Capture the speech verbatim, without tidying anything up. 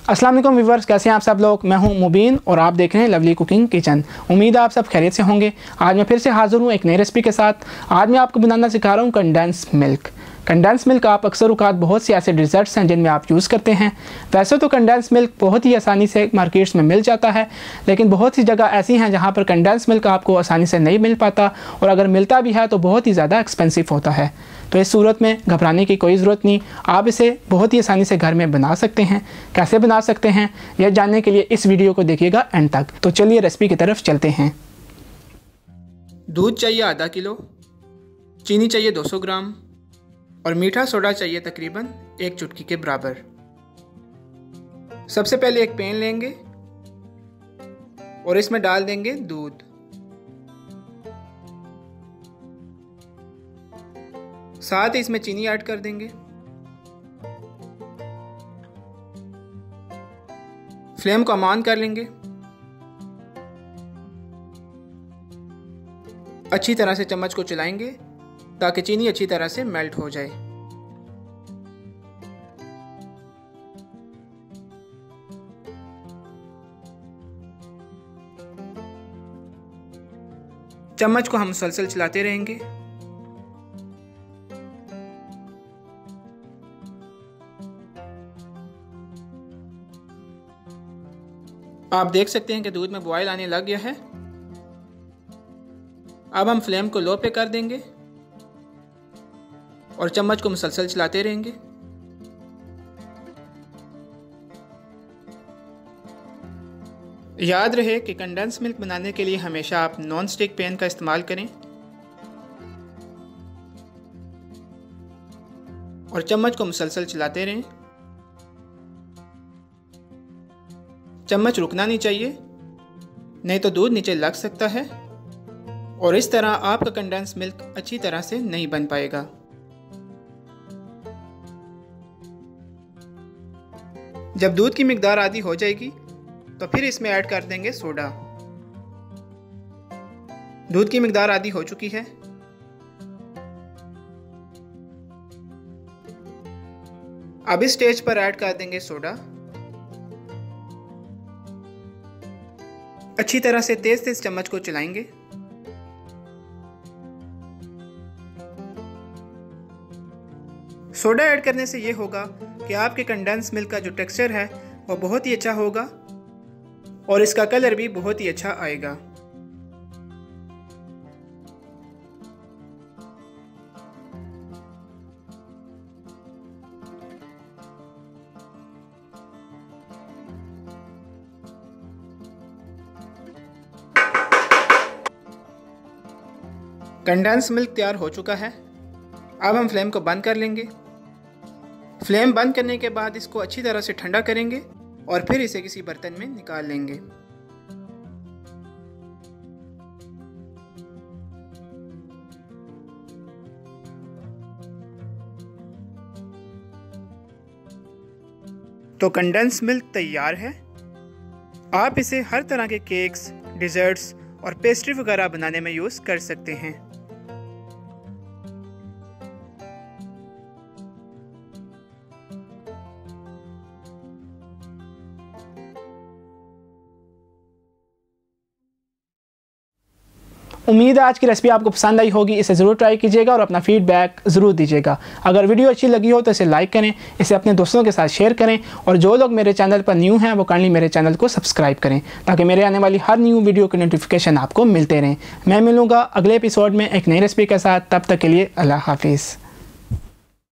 अस्सलाम वालेकुम व्यूअर्स, कैसे हैं आप सब लोग। मैं हूं मुबीन और आप देख रहे हैं लवली कुकिंग किचन। उम्मीद है आप सब खैरियत से होंगे। आज मैं फिर से हाज़िर हूं एक नई रेसिपी के साथ। आज मैं आपको बनाना सिखा रहा हूं कंडेंस मिल्क। कंडेंस मिल्क आप अक्सर औक़ात बहुत से ऐसे डिज़र्ट्स हैं जिनमें आप यूज़ करते हैं। वैसे तो कंडेंस मिल्क बहुत ही आसानी से मार्केट्स में मिल जाता है, लेकिन बहुत सी जगह ऐसी हैं जहाँ पर कंडेंस मिल्क आपको आसानी से नहीं मिल पाता, और अगर मिलता भी है तो बहुत ही ज़्यादा एक्सपेंसिव होता है। तो इस सूरत में घबराने की कोई ज़रूरत नहीं, आप इसे बहुत ही आसानी से घर में बना सकते हैं। कैसे बना सकते हैं यह जानने के लिए इस वीडियो को देखिएगा एंड तक। तो चलिए रेसिपी की तरफ चलते हैं। दूध चाहिए आधा किलो, चीनी चाहिए दो सौ ग्राम और मीठा सोडा चाहिए तकरीबन एक चुटकी के बराबर। सबसे पहले एक पैन लेंगे और इसमें डाल देंगे दूध। साथ ही इसमें चीनी ऐड कर देंगे। फ्लेम को ऑन कर लेंगे। अच्छी तरह से चम्मच को चलाएंगे ताकि चीनी अच्छी तरह से मेल्ट हो जाए। चम्मच को हम मुसलसल चलाते रहेंगे। आप देख सकते हैं कि दूध में बॉयल आने लग गया है। अब हम फ्लेम को लो पे कर देंगे और चम्मच को मुसलसल चलाते रहेंगे। याद रहे कि कंडेंस मिल्क बनाने के लिए हमेशा आप नॉन स्टिक पैन का इस्तेमाल करें और चम्मच को मुसलसल चलाते रहें। चम्मच रुकना नहीं चाहिए, नहीं तो दूध नीचे लग सकता है और इस तरह आपका कंडेंस मिल्क अच्छी तरह से नहीं बन पाएगा। जब दूध की मिकदार आधी हो जाएगी तो फिर इसमें ऐड कर देंगे सोडा। दूध की मिकदार आधी हो चुकी है। अब इस स्टेज पर ऐड कर देंगे सोडा। अच्छी तरह से तेज तेज चम्मच को चलाएंगे। सोडा ऐड करने से ये होगा कि आपके कंडेंस मिल्क का जो टेक्सचर है वो बहुत ही अच्छा होगा और इसका कलर भी बहुत ही अच्छा आएगा। कंडेंस मिल्क तैयार हो चुका है। अब हम फ्लेम को बंद कर लेंगे। फ्लेम बंद करने के बाद इसको अच्छी तरह से ठंडा करेंगे और फिर इसे किसी बर्तन में निकाल लेंगे। तो कंडेंस मिल्क तैयार है। आप इसे हर तरह के केक्स, डिज़र्ट्स और पेस्ट्री वगैरह बनाने में यूज़ कर सकते हैं। उम्मीद है आज की रेसिपी आपको पसंद आई होगी। इसे ज़रूर ट्राई कीजिएगा और अपना फीडबैक ज़रूर दीजिएगा। अगर वीडियो अच्छी लगी हो तो इसे लाइक करें, इसे अपने दोस्तों के साथ शेयर करें और जो लोग मेरे चैनल पर न्यू हैं वो काइंडली मेरे चैनल को सब्सक्राइब करें ताकि मेरे आने वाली हर न्यू वीडियो की नोटिफिकेशन आपको मिलते रहें। मैं मिलूँगा अगले एपिसोड में एक नई रेसिपी के साथ। तब तक के लिए अल्लाह हाफिज़।